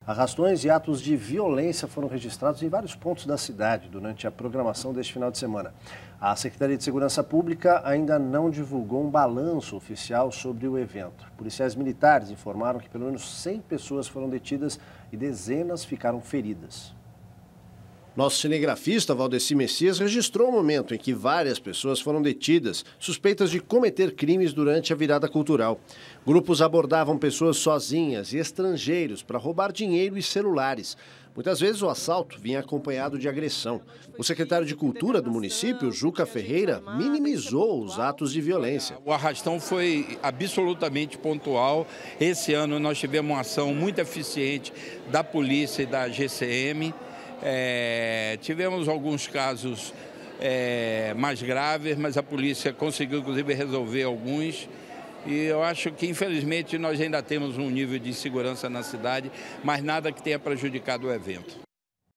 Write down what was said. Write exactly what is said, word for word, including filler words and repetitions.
Arrastões e atos de violência foram registrados em vários pontos da cidade durante a programação deste final de semana. A Secretaria de Segurança Pública ainda não divulgou um balanço oficial sobre o evento. Policiais militares informaram que pelo menos cem pessoas foram detidas e dezenas ficaram feridas. Nosso cinegrafista Valdeci Messias registrou o momento em que várias pessoas foram detidas, suspeitas de cometer crimes durante a virada cultural. Grupos abordavam pessoas sozinhas e estrangeiros para roubar dinheiro e celulares. Muitas vezes o assalto vinha acompanhado de agressão. O secretário de Cultura do município, Juca Ferreira, minimizou os atos de violência. O arrastão foi absolutamente pontual. Esse ano nós tivemos uma ação muito eficiente da polícia e da G C M. É, tivemos alguns casos é, mais graves, mas a polícia conseguiu, inclusive, resolver alguns. E eu acho que, infelizmente, nós ainda temos um nível de insegurança na cidade, mas nada que tenha prejudicado o evento.